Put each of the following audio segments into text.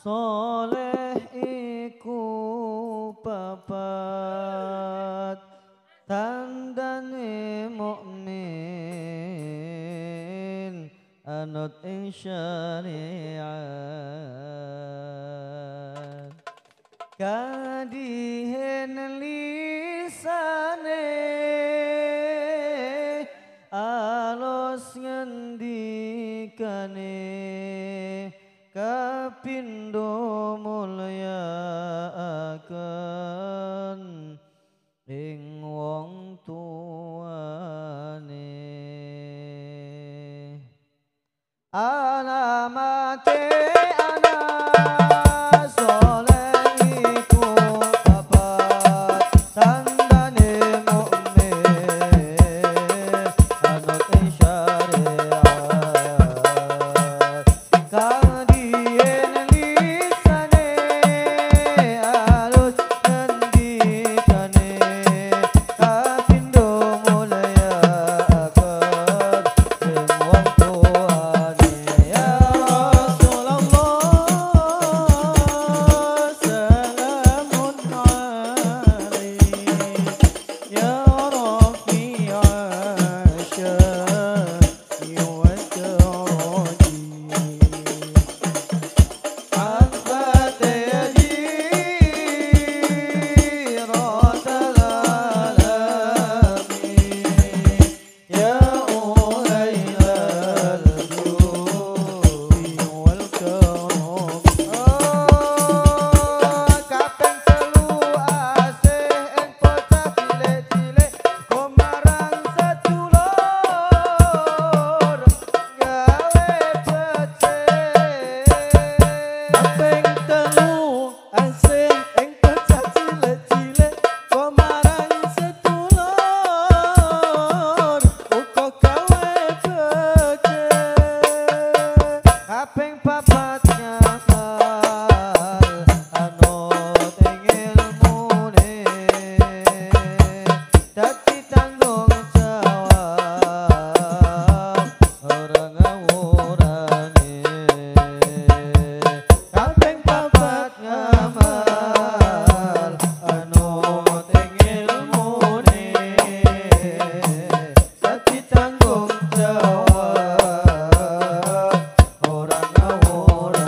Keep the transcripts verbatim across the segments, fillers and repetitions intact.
soleh iku papat tandane mukmin anut ing syariat kadihen lisane alus ngendikane kapindo mulyakaken ing wong tuane alamate anak soleh iku papat tandane mukmin anut ing syariat kadien lisane alus ngendikane kapindo mulyakaken ing wong tuane ya Rasulullah salamun alaik ya Rafi'a syai wa karaji عفت يجيرة العالمين يا أهيل الجود والكرم kaping telu asih ing bocah cilik-cilik kumarang sedulur gawe becik kaping telu asih ing bocah cilik-cilik kumarang sedulur uga gawe becik kaping papat nyamal anut ing ilmune dadi tanggung jawab ora ngawurane kaping papat ngamal anut ing ilmune dadi tanggung jawab ora ngawurane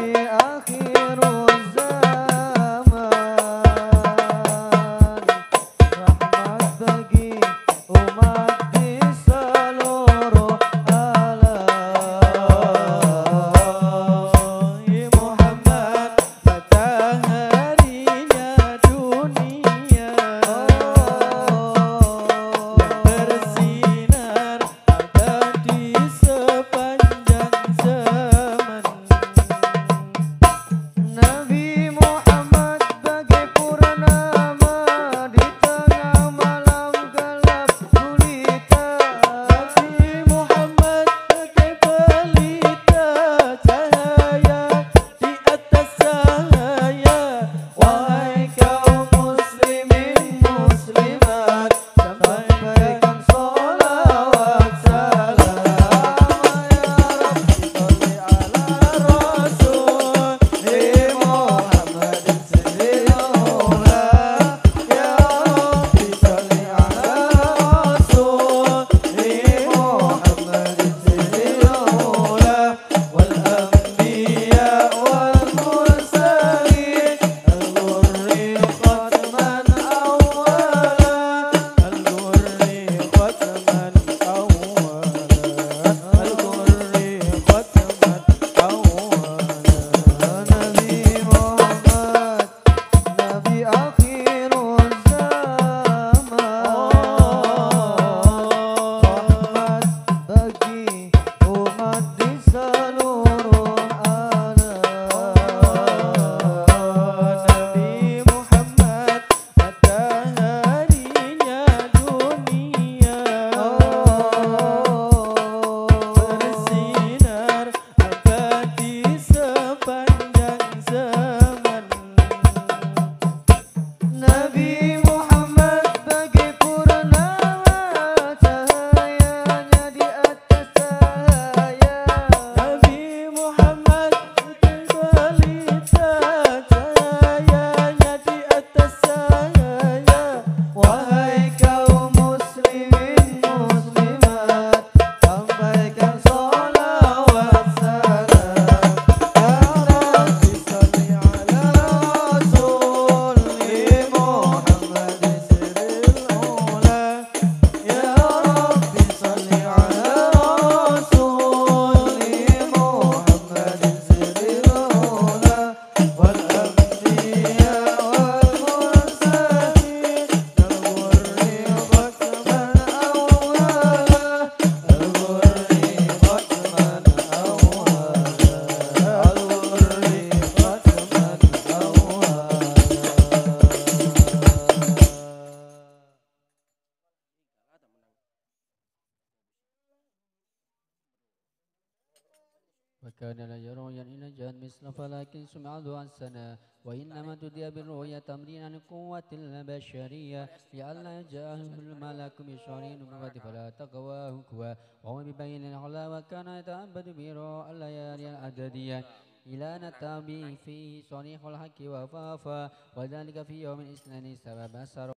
وكان لا يرى إلى جهد مثل فلكن سمع ذو السنة وإنما تدي بالرؤية تمرين عن قوة البشرية لئلا يجاهه الملك بشعرين وقد فلا تقواه كوا وهو ببين العلا وكان يتعبد براء الليالي العددية إلى نتابي فيه صريح الحق وفافا وذلك في يوم الاثنين سبب أسر